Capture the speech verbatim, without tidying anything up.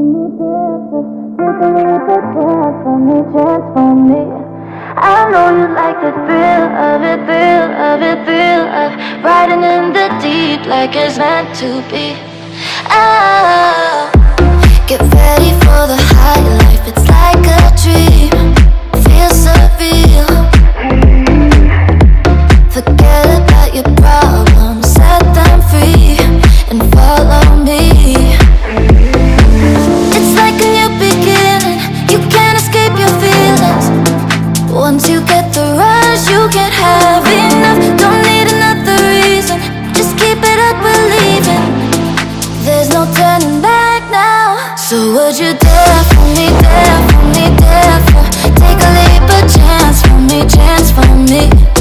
I know you like the thrill of it, thrill of it, thrill of riding in the deep like it's meant to be. Oh, get ready for the high life, it's like a dream, feels surreal. Forget about your problems, set them free, and follow me. It's like a new beginning, you can't escape your feelings. Once you get the rush, you can't have enough. Don't need another reason, just keep it up, believing. There's no turning back now. So would you dare for me, dare for me, dare for? Take a leap, a chance for me, chance for me.